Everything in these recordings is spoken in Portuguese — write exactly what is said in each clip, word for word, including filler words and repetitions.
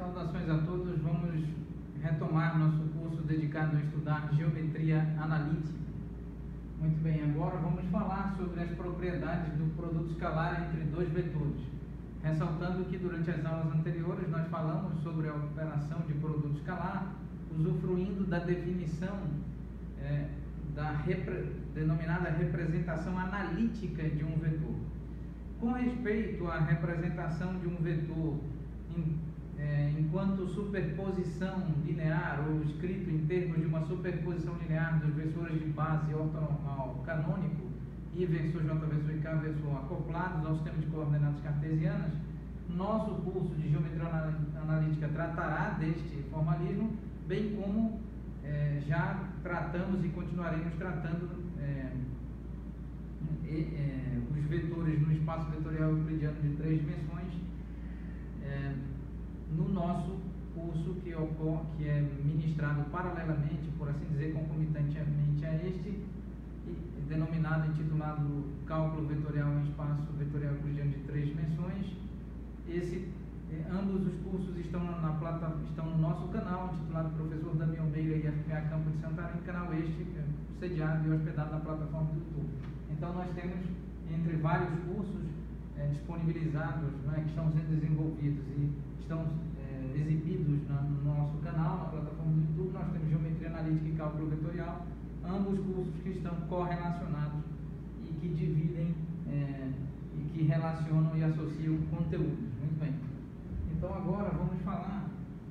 Saudações a todos. Vamos retomar nosso curso dedicado a estudar geometria analítica. Muito bem, agora vamos falar sobre as propriedades do produto escalar entre dois vetores. Ressaltando que durante as aulas anteriores nós falamos sobre a operação de produto escalar, usufruindo da definição é, da repre, denominada representação analítica de um vetor. Com respeito à representação de um vetor em, é, enquanto superposição linear, ou escrito em termos de uma superposição linear dos versores de base ortonormal canônico, I versor J versor K versor acoplados ao sistema de coordenadas cartesianas, nosso curso de geometria analítica tratará deste formalismo, bem como é, já tratamos e continuaremos tratando é, e, é, os vetores no espaço vetorial euclidiano de três dimensões é, no nosso curso que, ocorre, que é ministrado paralelamente, por assim dizer, concomitantemente a este, denominado, intitulado Cálculo Vetorial em Espaço Vetorial Euclidiano de Três Dimensões. Esse, eh, ambos os cursos estão, na, na plata, estão no nosso canal, intitulado Professor Damião Meira e F P A Campo de Santarém, canal este, eh, sediado e hospedado na plataforma do YouTube. Então, nós temos, entre vários cursos eh, disponibilizados, né, que estão sendo desenvolvidos e estão eh, exibidos na, no nosso canal, na plataforma do YouTube, nós temos Geometria Analítica e Cálculo Vetorial, ambos cursos que estão correlacionados e que dividem é, e que relacionam e associam conteúdos. Muito bem. Então agora vamos falar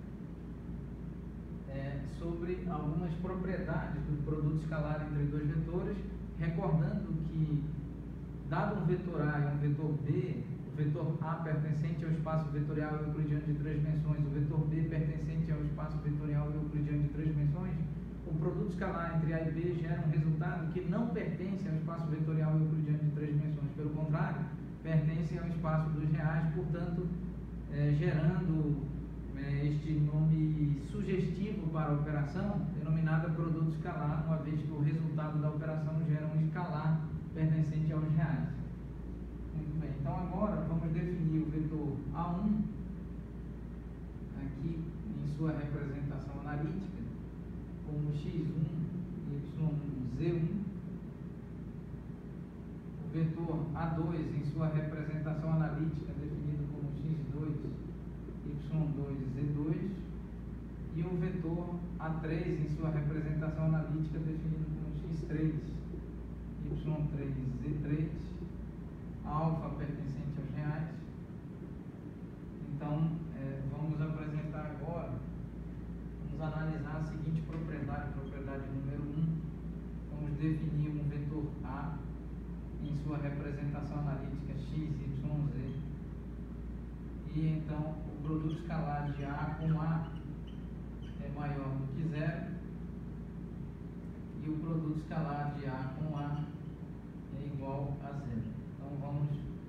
é, sobre algumas propriedades do produto escalar entre dois vetores, recordando que, dado um vetor A e um vetor B, o vetor A pertencente ao espaço vetorial euclidiano de três dimensões, o vetor B pertencente ao espaço vetorial euclidiano de três dimensões, o produto escalar entre A e B gera um resultado que não pertence ao espaço vetorial euclidiano de três dimensões, pelo contrário, pertence ao espaço dos reais, portanto, é, gerando é, este nome sugestivo para a operação, denominada produto escalar, uma vez que o resultado da operação gera um escalar pertencente aos reais. Muito bem, então agora vamos definir o vetor A um, aqui em sua representação analítica, como x um, y z um, o vetor A dois em sua representação analítica definido como x dois, y dois, z dois, e o vetor A três em sua representação analítica definido como x três, y três, z três, alfa pertencente aos reais. Então, é, vamos apresentar agora, vamos analisar a seguinte propriedade, propriedade número um. Vamos definir um vetor A em sua representação analítica x, y, z. E então o produto escalar de A com A é maior do que zero. E o produto escalar de A com A é igual a zero. Então vamos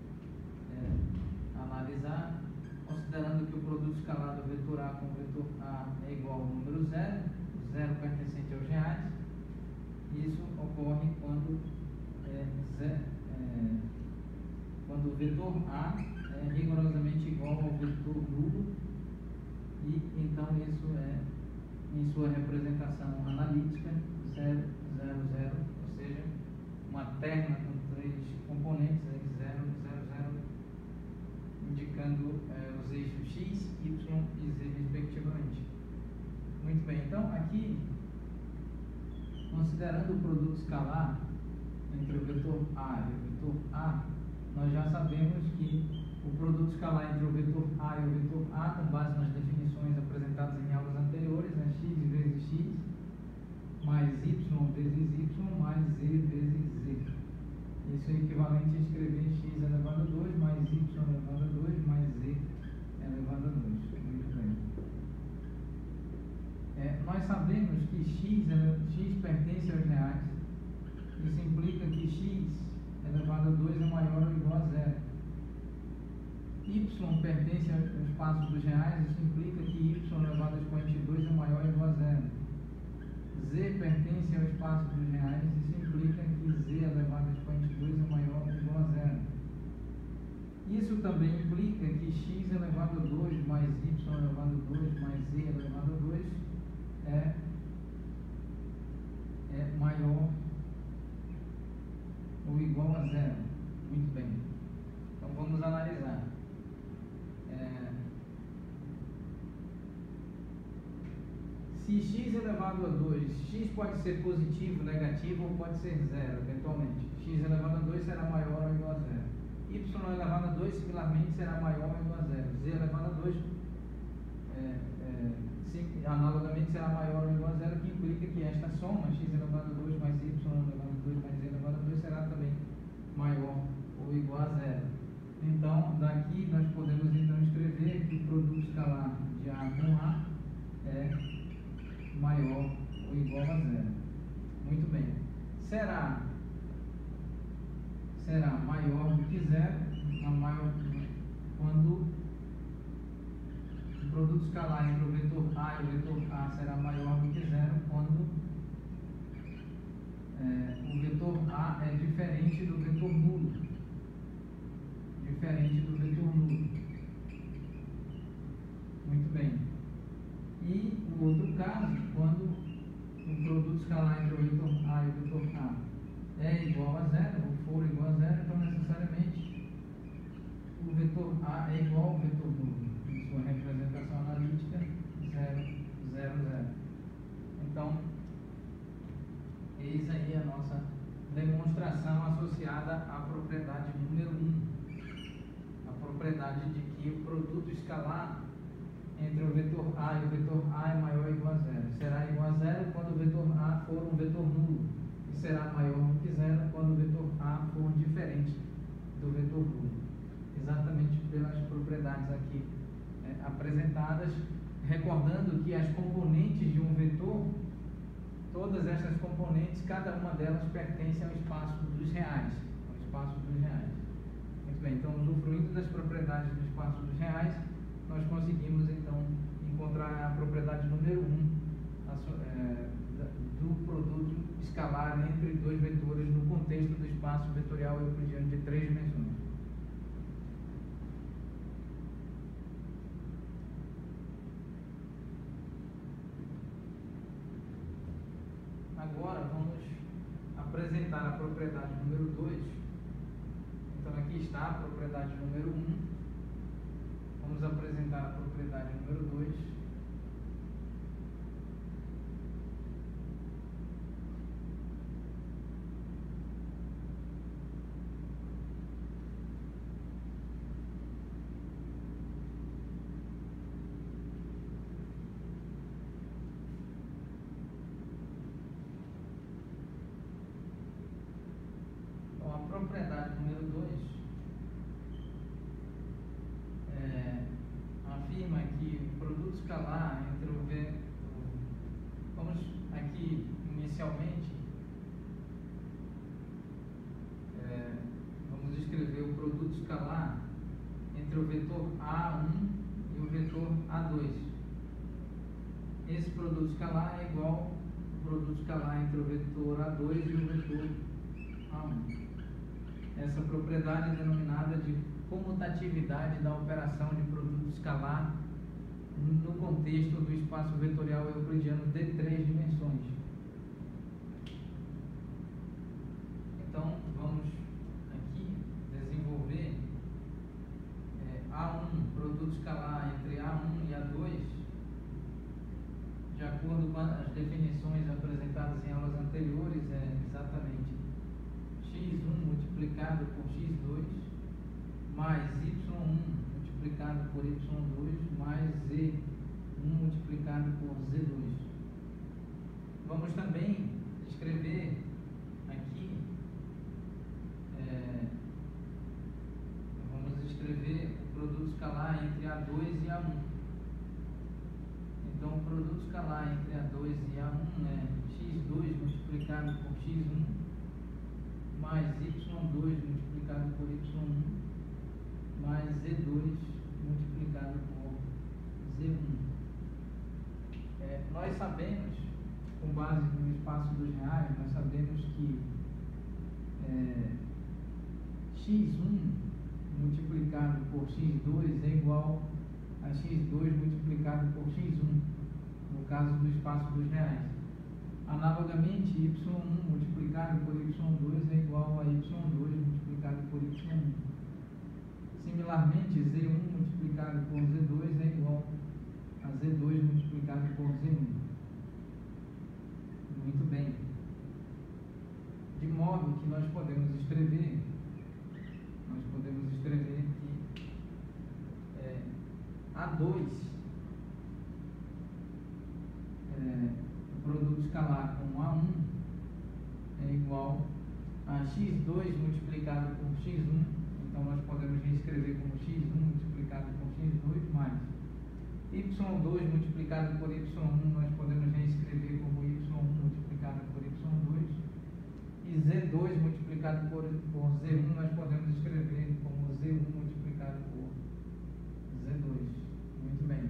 é, analisar. Considerando que o produto escalar do vetor A com o vetor A é igual ao número zero, zero pertencente aos reais, isso ocorre quando, é, zero, é, quando o vetor A é rigorosamente igual ao vetor nulo, e então isso é, em sua representação analítica, zero, zero, zero, ou seja, uma terna com três componentes, zero, zero, zero, indicando eh, os eixos x, y e z respectivamente. Muito bem, então aqui, considerando o produto escalar entre o vetor A e o vetor A, nós já sabemos que o produto escalar entre o vetor A e o vetor A, com base nas definições apresentadas em aulas anteriores, é x vezes x, mais y vezes y, mais z vezes z. Isso é equivalente a escrever x elevado a dois, mais y elevado a dois, mais z elevado a dois. Muito bem. É, nós sabemos que x, x pertence aos reais. Isso implica que x elevado a dois é maior ou igual a zero. Y pertence ao espaço dos reais. Isso implica que y elevado a expoente dois é maior ou igual a zero. Z pertence ao espaço dos reais. Isso implica que z elevado a expoente dois é maior ou igual a zero. Isso também implica que x elevado a dois mais y elevado a dois mais z elevado a dois é, é maior ou igual a zero. Muito bem. Então vamos analisar. É, se x elevado a dois, x pode ser positivo, negativo ou pode ser zero, eventualmente. X elevado a dois será maior ou igual a zero. Y elevado a dois, similarmente, será maior ou igual a zero. Z elevado a dois, é, é, sim, analogamente, será maior ou igual a zero, que implica que esta soma, x elevado a dois mais y elevado a dois mais z elevado a dois, será também maior ou igual a zero. Então, daqui nós podemos então escrever que o produto escalar de A com A é maior ou igual a zero. Muito bem. Será será maior do que zero a maior, quando o produto escalar entre o vetor A e o vetor A será maior do que zero quando é, o vetor A é diferente do vetor nulo. Diferente do vetor nulo. Muito bem. E o outro caso, quando o produto escalar entre o vetor A e o vetor A é igual a zero, ou for igual a zero, então necessariamente o vetor A é igual ao vetor nulo. Em sua representação analítica, zero, zero, zero. Então, eis aí a nossa demonstração associada à propriedade número um. A propriedade de que o produto escalar entre o vetor A e o vetor A é maior ou igual a zero. Será igual a zero quando o vetor A for um vetor nulo. E será maior do que zero quando o vetor A for diferente do vetor nulo. Exatamente pelas propriedades aqui é, apresentadas. Recordando que as componentes de um vetor, todas essas componentes, cada uma delas pertence ao espaço dos reais. Ao espaço dos reais. Muito bem, então, usufruindo das propriedades do espaço dos reais, nós conseguimos então encontrar a propriedade número um é, do produto escalar entre dois vetores no contexto do espaço vetorial euclidiano de três dimensões. Agora vamos apresentar a propriedade número dois. Então aqui está a propriedade número um. Vamos apresentar a propriedade número dois. Então, a propriedade número dois afirma que o produto escalar entre o V. Vamos aqui inicialmente é, vamos escrever o produto escalar entre o vetor A um e o vetor A dois. Esse produto escalar é igual ao produto escalar entre o vetor A dois e o vetor A um. Essa propriedade é denominada de comutatividade da operação de produto escalar no contexto do espaço vetorial euclidiano de três dimensões. Então, vamos aqui desenvolver é, A um, produto escalar entre A um e A dois, de acordo com as definições apresentadas em aulas anteriores, é exatamente x um multiplicado por x dois mais y um multiplicado por y dois mais z um multiplicado por z dois. Vamos também escrever aqui, é, vamos escrever o produto escalar entre A dois e A um. Então, o produto escalar entre A dois e A um é x dois multiplicado por x um mais y dois multiplicado por y um mais z dois multiplicado por z um. É, nós sabemos, com base no espaço dos reais, nós sabemos que é, x um multiplicado por x dois é igual a x dois multiplicado por x um, no caso do espaço dos reais. Analogamente, y um multiplicado por y dois é igual a y dois multiplicado por y um. Similarmente, z um multiplicado por z dois é igual a z dois multiplicado por z um. Muito bem. De modo que nós podemos escrever, nós podemos escrever que é, A dois, é, o produto escalar com A um é igual a x dois multiplicado por x um, então nós podemos reescrever como x um multiplicado por x dois mais y dois multiplicado por y um, nós podemos reescrever como y um multiplicado por y dois, e z dois multiplicado por, por z um nós podemos escrever como z um multiplicado por z dois. Muito bem.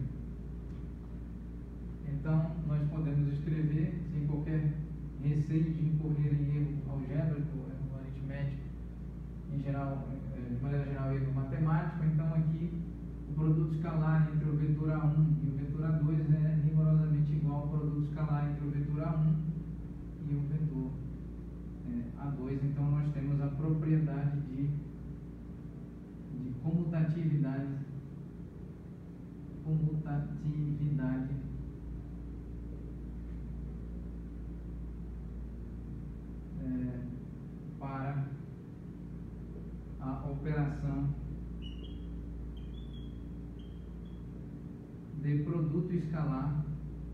Então, nós podemos escrever, sem qualquer receio de incorrer em erro algébrico, erro aritmético, em geral, de maneira geral, erro matemático. Então, aqui, o produto escalar entre o vetor A um e o vetor A dois é rigorosamente igual ao produto escalar entre o vetor A um e o vetor é, A dois. Então, nós temos a propriedade de, de comutatividade, comutatividade é, para a operação de produto escalar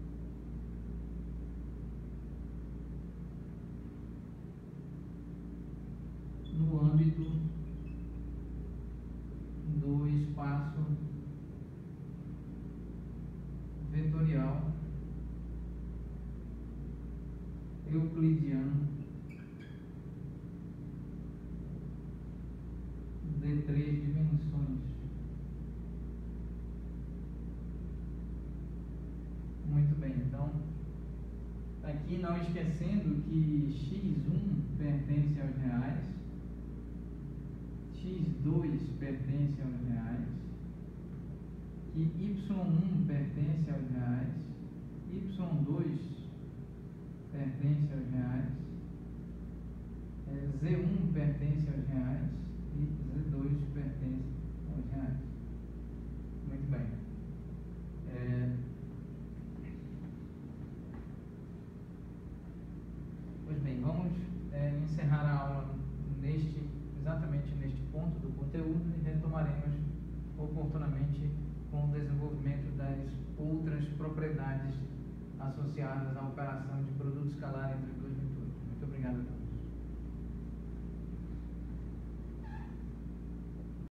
no âmbito do espaço vetorial euclidiano de três dimensões. Muito bem, então aqui não esquecendo que x um pertence aos reais, x dois pertence aos reais, que y um pertence aos reais, y dois pertence aos reais, é, z um pertence aos reais e z dois pertence aos reais. Muito bem. É, pois bem, vamos é, encerrar a aula neste, exatamente neste ponto do conteúdo e retomaremos oportunamente com o desenvolvimento das outras propriedades associadas à operação de produto escalar entre dois vetores. Muito obrigado a todos.